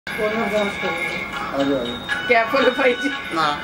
क्या बोलो भाई जी?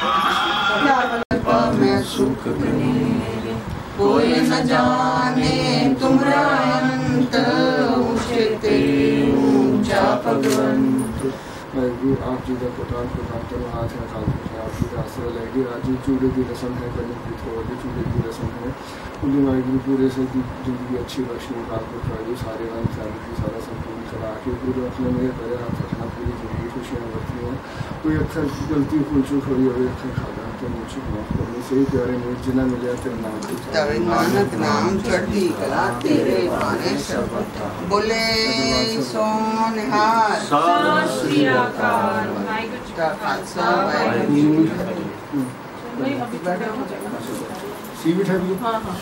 मैं सुख कोई न जाने तुमरा अंत उचते ऊंचा भगवंत। आप जी का प्रधान हाथ है आप जी का आश्रय लेगी। आज चूड़े की रस्म है, करने की थोड़ी चूड़े की रस्म है। पूरी मायगी पूरे से जिंदगी अच्छी बख्शनी आपको चाहिए। सारे रंग सारी की सारा संपूर्ण करा के पूरे अपने मेरे करे आप रखना। पूरी जिंदगी खुशियाँ बरती हैं। कोई अक्सर गलती भूल चूक हो रही हो अक्सर खादा तो मुझे माफ करनी सही प्यारे मेरे जिना मिले तेरे नाम नानक नाम चढ़ती कला तेरे पाने सब बोले सोनिहार श्री अकाल। सी भी ठाक। हाँ हाँ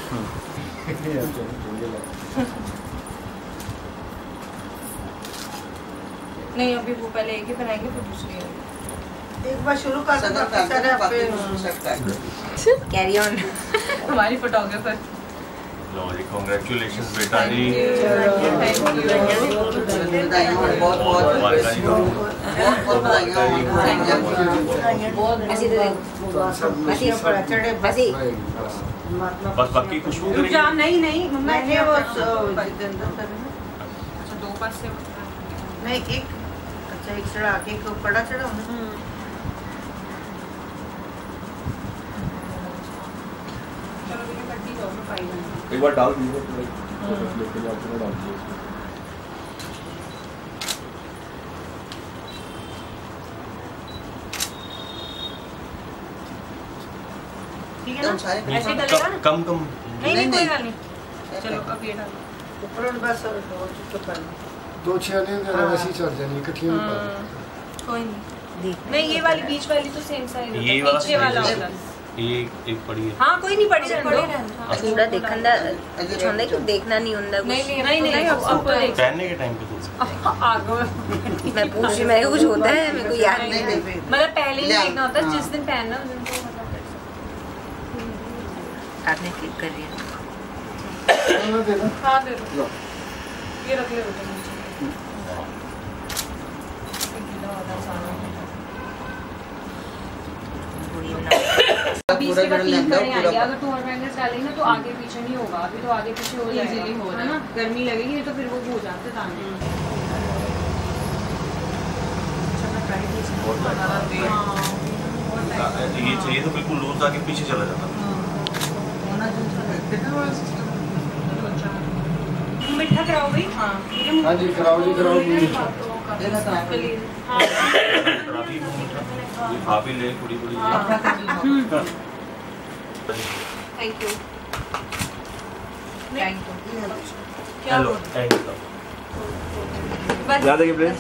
नहीं अभी वो पहले एक ही बनाएंगे फिर दूसरी एक बार शुरू कर कैरी ऑन। हमारी फोटोग्राफर जी कांग्रेचुलेशंस बेटा जी। बहुत बस बाकी खुशबू नहीं मैंने वो अच्छा दो पास से नहीं एक अच्छा एक चढ़ा के एक बड़ा चढ़ा एक बार डाल दीजिए लेके जाते हैं डाल दीजिए। ठीक है ना ऐसे डलेगा ना? कम नहीं कोई बात नहीं। चलो अब ये डालो ऊपर बस दो छियाने वैसी चढ़ जानी इकट्ठी कोई नहीं ये वाली बीच वाली तो सेम साइज है। ये वाला पीछे वाला होगा एक पड़ी है। हाँ कोई नहीं पड़ी पूरा देखंदा कुछ होंदा कि देखना नहीं होंदा कुछ। नहीं अब पहनने के टाइम पे तो आगे मैं पूछ रही मैं कुछ होता है मेरे को याद नहीं। मतलब पहले ही देखना होता है जिस दिन पहनना उस दिन तो आपने क्लिक कर लिया। हाँ दे दो ये रख ले बेटा पूरा कर लेंगे पूरा। अगर 2 और बैंगल्स डालेंगे ना तो आगे पीछे नहीं होगा। अभी तो आगे पीछे हो जाएगा है ना। गर्मी लगेगी नहीं तो फिर वो हो जाते ताने। ये चाहिए तो बिल्कुल लूज आके पीछे चला जाता। मीठा कराओ भाई। हाँ जी कराओ जी कराओ। खा भी ले पूरी thank you. Hello thank you. याद है कि प्लीज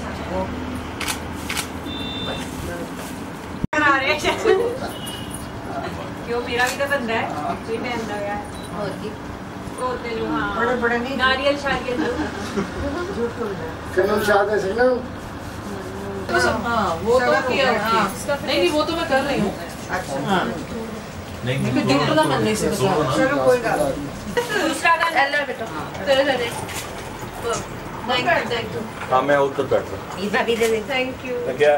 क्यों मेरा भी तो बंदा है कोई पहन गया और की होते लो। हाँ बड़े नहीं नारियल शारियल लो कौन चाहते हैं ना। हाँ वो तो किया नहीं वो तो मैं कर रही हूँ। अच्छा नहीं चलो कोई बात दूसरा गाना अल्लाह बेटा तेरे तेरे थैंक यू। हाँ मैं आउट कर बैठ रहा ये भाभी दे दे। Thank you. क्या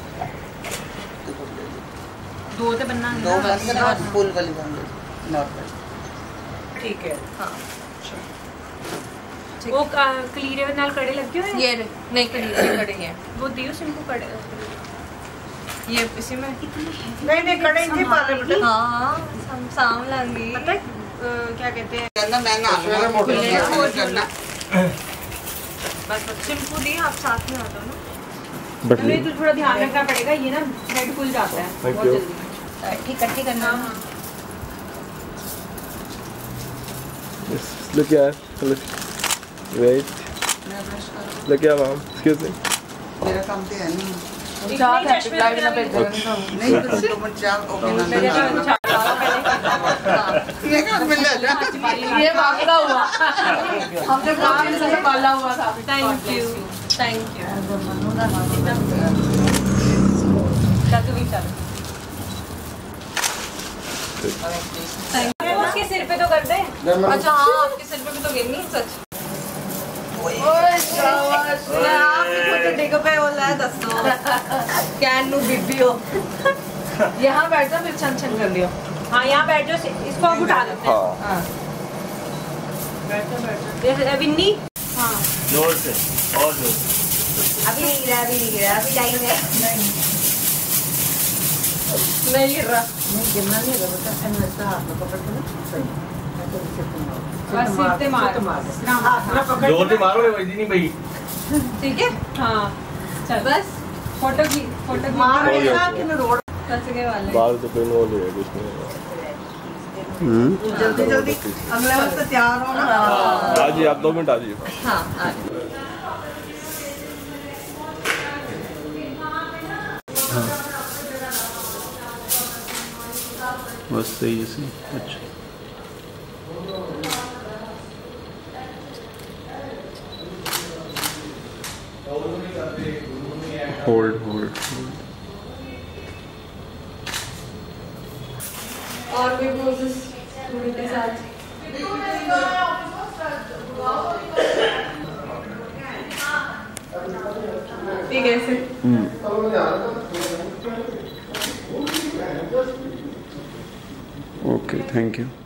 दो तो बनना है दो ना। बस फुल वाली बंद नॉर्मल ठीक है। हाँ वो कलीरे नाल कड़े लगे हुए हैं। ये नहीं कलीरे कड़े हैं वो दियो सिंपल कड़े ये इसी में नहीं कड़े नहीं पा रहे बेटा। हाँ हम साम लाएंगे पता है क्या कहते हैं करना मैं ना करना बस सिंपल ही आप साथ में आ जाओ ना। हमें तो थोड़ा ध्यान रखना पड़ेगा ये ना हेड खुल जाता है बहुत जल्दी। इकट्ठी करना। look at wait look at mom excuse me मेरा काम तो है नहीं चार लाइव ना भेज नहीं तो चार ओके ना ये काम मिल जा ये मांगना हुआ हमने काम से पाला हुआ था। थैंक यू चाचू भी चलो उसके सिर पे तो कर दे। अच्छा हाँ आपके सिर पे भी तो गिरनी सच। डिग पे बोला है दसो कैन नु बीबी हो। यहाँ बैठ जाओ फिर छन छन कर लियो। हाँ यहाँ बैठ जाओ, इसको अब उठा देते हैं। हाँ बैठ जाओ। विन्नी हाँ जोर से और जोर। अभी नहीं गिरा, अभी नहीं गिरा, अभी टाइम है। नहीं गिर रहा। नहीं गिरना नहीं है बेटा, ऐसे ऐसा हाथ में पकड़ के ना सही ऐसे नीचे तुम बस सिर पे मार। जोर से मारो वैसी नहीं भाई। ठीक है हाँ चल बस फोटो की मार देना कि न रोड फंस गए वाले। बाल तो कोई नोल है कुछ नहीं। जल्दी जल्दी अगले वक्त तैयार हो ना। आ जी आप 2 मिनट आ जाइए। हाँ आ जाओ। बस सही है सही। अच्छा होल्ड होल्ड और भी पोजेस के साथ। ठीक है ऐसे। Okay thank you.